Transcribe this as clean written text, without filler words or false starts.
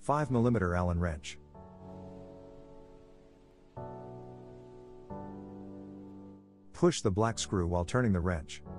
5mm Allen wrench. Push the black screw while turning the wrench.